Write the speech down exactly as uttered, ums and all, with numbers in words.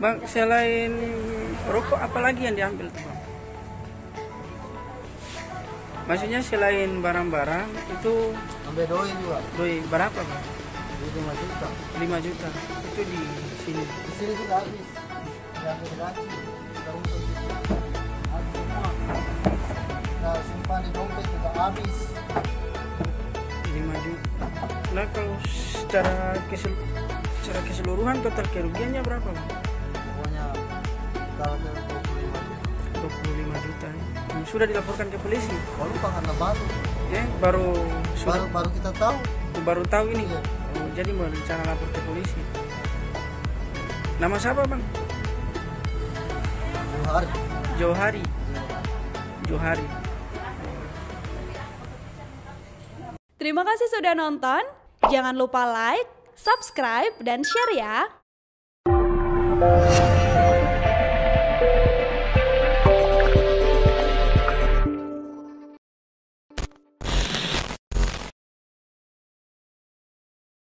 Bang, selain rokok apa lagi yang diambil tuh, Bang? Maksudnya selain barang-barang itu Ambil doi juga. doi berapa, Bang? lima juta. lima juta. Itu di sini. Di sini juga habis. Yang gergaji, terumpet itu habis semua. Nah, simpan di dompet juga habis. lima juta. Nah, kalau secara kesel secara keseluruhan total kerugiannya berapa, Bang? Pokoknya kalau dua puluh lima juta. dua puluh lima juta. Hmm, Sudah dilaporkan ke polisi? Baru Pak, karena baru. Ya, baru sudah Baru baru kita tahu. baru tahu ini. Iya. Oh, jadi mau rencana lapor ke polisi. Nama siapa, Bang? Johari. Johari. Johari. Terima kasih sudah nonton. Jangan lupa like, subscribe, dan share ya.